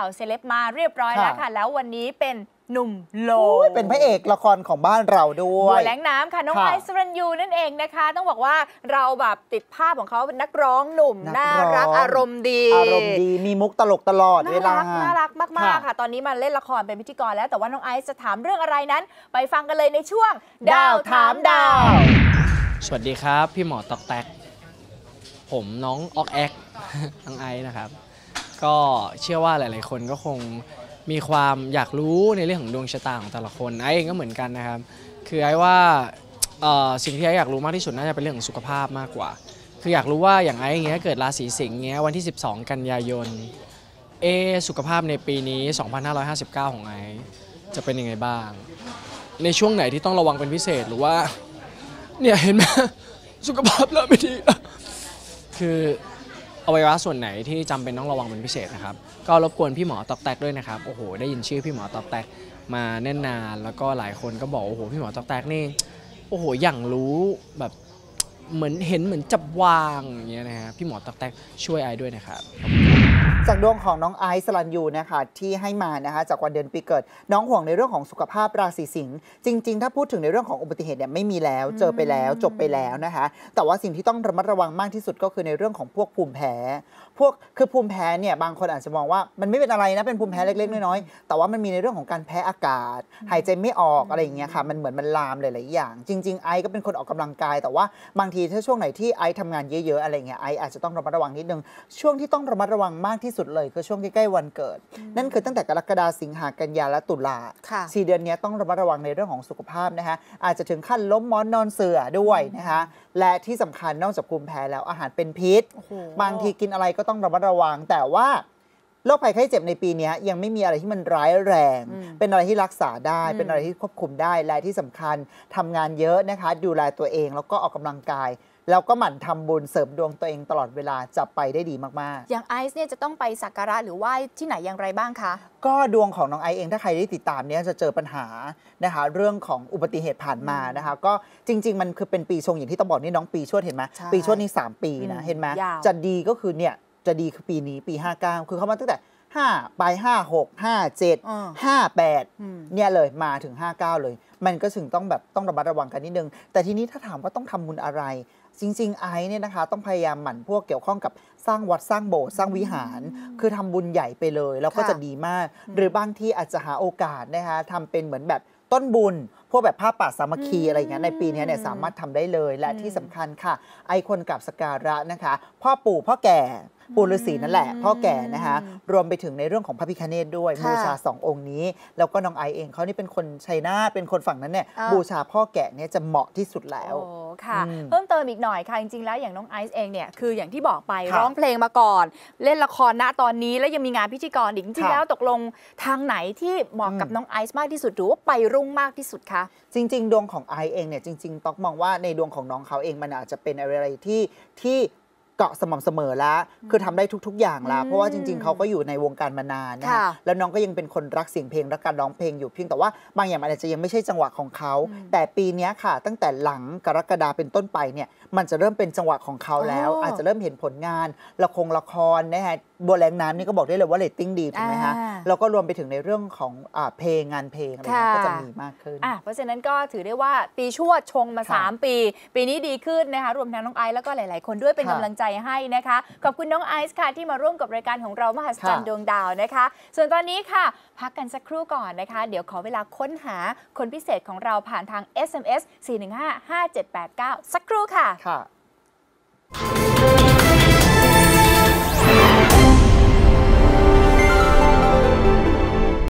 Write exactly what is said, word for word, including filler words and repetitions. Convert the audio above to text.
าเซเลบมาเรียบร้อยแล้วค่ะแล้ววันนี้เป็นหนุ่มโลเป็นพระเอกละครของบ้านเราด้วยบัวแหลงน้ำค่ะน้องไอซ์สรัญยูนั่นเองนะคะต้องบอกว่าเราแบบติดภาพของเขาเป็นนักร้องหนุ่มน่ารักอารมณ์ดีอารมณ์ดีมีมุกตลกตลอดเวลาน่ารักมากๆค่ะตอนนี้มาเล่นละครเป็นพิธีกรแล้วแต่ว่าน้องไอซ์จะถามเรื่องอะไรนั้นไปฟังกันเลยในช่วงดาวถามดาวสวัสดีครับพี่หมอตอกแตกผมน้องออกแอกน้องไอซ์นะครับก็เชื่อว่าหลายๆคนก็คงมีความอยากรู้ในเรื่องของดวงชะตาของแต่ละคนไอ้เองก็เหมือนกันนะครับคือไอ้ว่าสิ่งที่ไอ้อยากรู้มากที่สุดน่าจะเป็นเรื่องของสุขภาพมากกว่าคืออยากรู้ว่าอย่างไอ้เงี้ยเกิดราศีสิงห์เงี้ยวันที่สิบสองกันยายนเอสุขภาพในปีนี้สองพันห้าร้อยห้าสิบเก้าของไอ้จะเป็นยังไงบ้างในช่วงไหนที่ต้องระวังเป็นพิเศษหรือว่าเนี่ยเห็นไหมสุขภาพเริ่มไม่ดีคืออวัยวะส่วนไหนที่จำเป็นต้องระวังเป็นพิเศษนะครับก็รบกวนพี่หมอตอกแตกด้วยนะครับโอ้โหได้ยินชื่อพี่หมอตอกแตกมาแน่นนานแล้วก็หลายคนก็บอกโอ้โหพี่หมอตอกแตกนี่โอ้โหอย่างรู้แบบเหมือนเห็นเหมือนจับวางอย่างเงี้ยนะฮะพี่หมอตอกแตกช่วยไอด้วยนะครับจากดวงของน้องไอซ์สรัญยูนะคะที่ให้มานะคะจากวันเดือนปีเกิดน้องห่วงในเรื่องของสุขภาพราศีสิงห์จริงๆถ้าพูดถึงในเรื่องของอุบัติเหตุเนี่ยไม่มีแล้วเจอไปแล้วจบไปแล้วนะคะแต่ว่าสิ่งที่ต้องระมัดระวังมากที่สุดก็คือในเรื่องของพวกภูมิแพ้พวกคือภูมิแพ้เนี่ยบางคนอาจจะมองว่ามันไม่เป็นอะไรนะเป็นภูมิแพ้เล็กๆน้อยๆแต่ว่ามันมีในเรื่องของการแพ้อากาศหายใจไม่ออกอะไรอย่างเงี้ยค่ะมันเหมือนมันลามหลายๆอย่างจริงๆไอซ์ก็เป็นคนออกกำลังกายแต่ว่าบางทีถ้าช่วงไหนที่ไอซ์ทำงานเยอะๆอะไรเงี้ยไอซ์อาจจะต้องระมัดระวังนิดนึงช่วงที่ต้องระมัดระวังมากที่สุดเลยคือช่วงใกล้ๆวันเกิดนั่นคือตั้งแต่กรกฎาคมสิงหากันยาและตุลาสี่เดือนนี้ต้องระมัดระวังในเรื่องของสุขภาพนะคะอาจจะถึงขั้นล้มหมอนนอนเสื่อด้วยนะคะและที่สำคัญนอกจากภูมิแพ้แล้วอาหารเป็นพิษบางทีกินอะไรก็ต้องระมัดระวังแต่ว่าโรคภัยไข้เจ็บในปีนี้ยังไม่มีอะไรที่มันร้ายแรงเป็นอะไรที่รักษาได้เป็นอะไรที่ควบคุมได้และที่สำคัญทำงานเยอะนะคะดูแลตัวเองแล้วก็ออกกำลังกายแล้วก็หมั่นทำบุญเสริมดวงตัวเองตลอดเวลาจะไปได้ดีมากๆอย่างไอซ์เนี่ยจะต้องไปสักการะหรือไหว้ที่ไหนอย่างไรบ้างคะก็ดวงของน้องไอซ์เองถ้าใครได้ติดตามเนี่ยจะเจอปัญหานะคะเรื่องของอุบัติเหตุผ่านมานะคะก็จริงๆมันคือเป็นปีชงอย่างที่ต้องบอกนี่น้องปีชวดเห็นไหมปีชวดนี่สามปีนะเห็นไหมจะดีก็คือเนี่ยจะดีคือปีนี้ปีห้าเก้าคือเขามาตั้งแต่ห้าไปห้าหก ห้าเจ็ด ห้าแปดเนี่ยเลยมาถึงห้าเก้าเลยมันก็ถึงต้องแบบต้องระมัดระวังกันนิดนึงแต่ทีนี้ถ้าถามว่าต้องทำบุญอะไรจริงๆไอซ์เนี่ยนะคะต้องพยายามหมั่นพวกเกี่ยวข้องกับสร้างวัดสร้างโบสถ์สร้างวิหารคือทำบุญใหญ่ไปเลยแล้วก็จะดีมากหรือบางที่อาจจะหาโอกาสนะคะทำเป็นเหมือนแบบต้นบุญพวกแบบผ้าป่าสามัคคีอะไรอย่างเงี้ยในปีนี้เนี่ยสามารถทำได้เลยและที่สำคัญค่ะไอคนกับสักการะนะคะพ่อปู่พ่อแก่ปู่ฤาษีนั่นแหละพ่อแก่นะคะรวมไปถึงในเรื่องของพระพิฆเนศด้วยบูชาสององค์นี้แล้วก็น้องไอเองเขานี่เป็นคนชัยนาทเป็นคนฝั่งนั้นเนี่ยบูชาพ่อแก่เนี่ยจะเหมาะที่สุดแล้วโอ้ค่ะเพิ่มเติมอีกหน่อยค่ะจริงๆแล้วอย่างน้องไอซ์เองเนี่ยคืออย่างที่บอกไปร้องเพลงมาก่อนเล่นละครณตอนนี้แล้วยังมีงานพิธีกรอีกจริงๆแล้วตกลงทางไหนที่เหมาะกับน้องไอซ์มากที่สุดหรือว่าไปรุ่งมากที่สุดคะจริงๆดวงของไอซ์เองเนี่ยจริงๆต้องมองว่าในดวงของน้องเขาเองมันอาจจะเป็นอะไรที่ที่เกาะสม่ำเสมอแล้วคือทำได้ทุกๆอย่างแล้วเพราะว่าจริงๆเขาก็อยู่ในวงการมานานนะแล้วน้องก็ยังเป็นคนรักเสียงเพลงรักการร้องเพลงอยู่เพียงแต่ว่าบางอย่างมันอาจจะยังไม่ใช่จังหวะของเขาแต่ปีนี้ค่ะตั้งแต่หลังกรกฎาเป็นต้นไปเนี่ยมันจะเริ่มเป็นจังหวะของเขาแล้วอาจจะเริ่มเห็นผลงานละครละครนะฮะบัวแหลงน้ำนี่ก็บอกได้เลยว่าเรตติ้งดีถูกไหมคะแล้วก็รวมไปถึงในเรื่องของเพลงงานเพลงอะไรก็จะมีมากขึ้นเพราะฉะนั้นก็ถือได้ว่าปีชวดชงมาสามปีปีนี้ดีขึ้นนะคะรวมทั้งน้องไอซ์แล้วก็หลายๆคนด้วยเป็นกำลังใจให้นะคะขอบคุณน้องไอซ์ค่ะที่มาร่วมกับรายการของเรามหัศจรรย์ดวงดาวนะคะส่วนตอนนี้ค่ะพักกันสักครู่ก่อนนะคะเดี๋ยวขอเวลาค้นหาคนพิเศษของเราผ่านทาง เอส เอ็ม เอส สี่ หนึ่ง ห้า ห้า เจ็ด แปด เก้า สักครู่ค่ะ